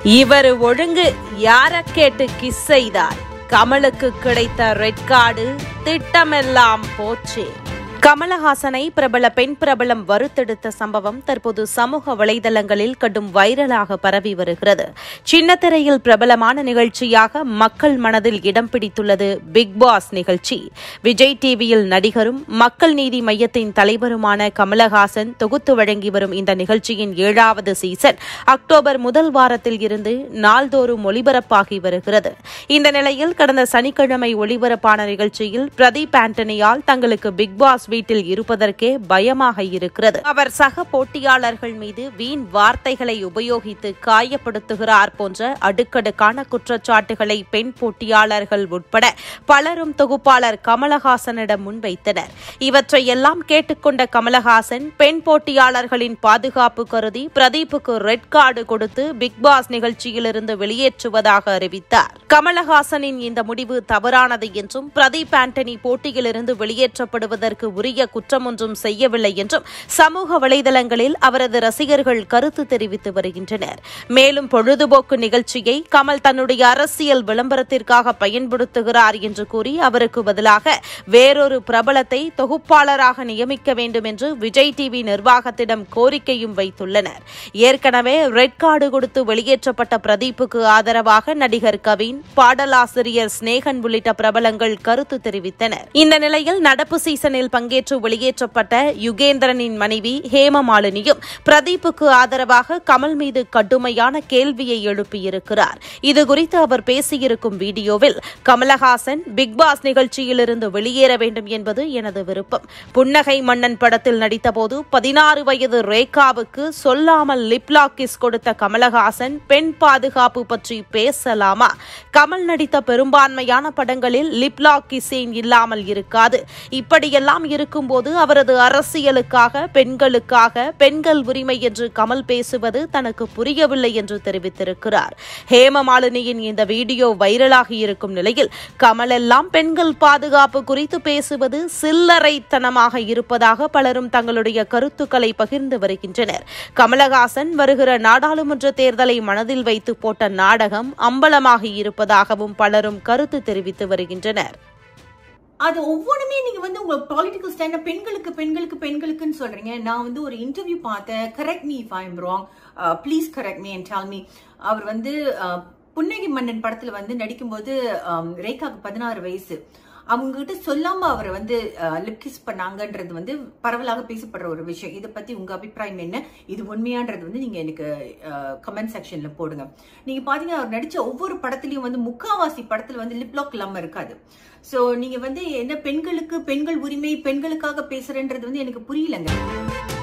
இவர் ஒழுங்கு யார கேட்டு கிஸ் செய்தார்? கமலுக்கு கிடைத்த ரெட் கார்டு, திட்டமெல்லாம் போச்சு. கமலஹாசனை பிரபல பெண் பிரபலம் வறுத்தெடுத்த சம்பவம் தற்போது சமூக வலைதளங்களில் கடும் வைரலாக பரவி வருகிறது. சின்னத்திரையில் பிரபலமான நிகழ்ச்சியாக மக்கள் மனதில் இடம் பிடித்துள்ளது பிக் பாஸ் நிகழ்ச்சி. விஜய் டிவியில் நடிகரும் மக்கள் நீதி மையத்தின் தலைவருமான கமலஹாசன் தொகுத்து வழங்கி வரும் இந்த நிகழ்ச்சியின் 7வது சீசன் அக்டோபர் முதல் வாரத்தில் இருந்து நாள்தோறும் ஒளிபரப்பாகி வருகிறது. இந்த நிலையில் கடந்த சனிக்கிழமை ஒளிபரப்பான நிகழ்ச்சியில் பிரதீப் ஆண்டனியால் தங்களுக்கு பிக் பாஸ் வீட்டில் இருப்பதற்கே பயமாக இருக்கிறது. அவர் சக போட்டியாளர்கள் மீது வீண் வார்த்தைகளை உபயோகித்து காயப்படுத்துகிறார் போன்ற அடுக்கடுக்கான குற்றச்சாட்டுகளை பெண் போட்டியாளர்கள் உட்பட பலரும் தொகுப்பாளர் கமலஹாசனிடம் முன்வைத்தனர். இவற்றையெல்லாம் கேட்டுக்கொண்ட கமலஹாசன் பெண் போட்டியாளர்களின் பாதுகாப்பு கருதி பிரதீப்புக்கு ரெட் கார்டு கொடுத்து பிக் பாஸ் நிகழ்ச்சியிலிருந்து வெளியேற்றுவதாக அறிவித்தார். கமலஹாசனின் இந்த முடிவு தவறானது என்றும் பிரதீப் ஆண்டனி போட்டியிலிருந்து வெளியேற்றப்படுவதற்கு உரிய குற்றம் ஒன்றும் செய்யவில்லை என்றும் சமூக வலைதளங்களில் அவரது ரசிகர்கள் கருத்து தெரிவித்து வருகின்றனர். மேலும் பொழுதுபோக்கு நிகழ்ச்சியை கமல் தன்னுடைய அரசியல் விளம்பரத்திற்காக பயன்படுத்துகிறார் என்று கூறி அவருக்கு பதிலாக வேறொரு பிரபலத்தை தொகுப்பாளராக நியமிக்க வேண்டும் என்று விஜய் டிவி நிர்வாகத்திடம் கோரிக்கையும் வைத்துள்ளனர். ஏற்கனவே ரெட் கார்டு கொடுத்து வெளியேற்றப்பட்ட பிரதீப்புக்கு ஆதரவாக நடிகர் கவின், பாடலாசிரியர் ஸ்நேகன் உள்ளிட்ட பிரபலங்கள் கருத்து தெரிவித்தனர். இந்த நிலையில் நடப்பு சீசனில் பங்கேற்று வெளியேற்றப்பட்ட யுகேந்திரனின் மனைவி ஹேமமாலினியும் பிரதீப்புக்கு ஆதரவாக கமல் மீது கடுமையான கேள்வியை எழுப்பியிருக்கிறார். இதுகுறித்து அவர் பேசியிருக்கும் வீடியோவில், கமலஹாசன் பிக் பாஸ் நிகழ்ச்சியிலிருந்து வெளியேற வேண்டும் என்பது எனது விருப்பம். புன்னகை மன்னன் படத்தில் நடித்தபோது 16 வயது ரேகாவுக்கு சொல்லாமல் லிப்லாக் கிஸ் கொடுத்த கமலஹாசன் பெண் பாதுகாப்பு பற்றி பேசலாமா? கமல் நடித்த பெரும்பான்மையான படங்களில் லிப்லாக் கிஸ்ஸேன் இல்லாமல் இருக்காது. இப்படியெல்லாம் இருக்கும்போது அவரது அரசியலுக்காக, பெண்களுக்காக, பெண்கள் உரிமை என்று கமல் பேசுவது தனக்கு புரியவில்லை என்று தெரிவித்திருக்கிறார். ஹேமமாலினியின் இந்த வீடியோ வைரலாகி இருக்கும் நிலையில் கமல் எல்லாம் பெண்கள் பாதுகாப்பு குறித்து பேசுவது சில்லறைத்தனமாக இருப்பதாக பலரும் தங்களுடைய கருத்துக்களை பகிர்ந்து வருகின்றனர். கமலஹாசன் வருகிற நாடாளுமன்ற தேர்தலை மனதில் வைத்து போட்ட நாடகம் அம்பலமாகி இருப்பதாகவும் பலரும் கருத்து தெரிவித்து வருகின்றனர். அது ஒவ்வொன்றுமே நீங்க உங்க பொலிட்டிக்கல் ஸ்டாண்ட் பெண்களுக்குன்னு சொல்றீங்க. நான் ஒரு இன்டர்வியூ பார்த்தேன். Correct me if I am wrong, please correct me and tell me. அவர் புன்னகை மன்னன் படத்துல நடிக்கும்போது ரேகாக்கு 16 வயசு. அவங்க கிட்ட சொல்லாம அவர் லிப் கிஸ் பண்ணாங்கன்றது பரவலாக பேசப்படுற ஒரு விஷயம். இதை பத்தி உங்க அபிப்பிராயம் என்ன? இது உண்மையான்றது நீங்க எனக்கு கமெண்ட் செக்ஷன்ல போடுங்க. நீங்க பாத்தீங்கன்னா அவர் நடிச்ச ஒவ்வொரு படத்திலயும் முக்காவாசி படத்துல லிப்லாக் இல்லாம இருக்காது. சோ நீங்க என்ன பெண்களுக்கு பெண்கள் உரிமை, பெண்களுக்காக பேசுறேன்றது எனக்கு புரியலங்க.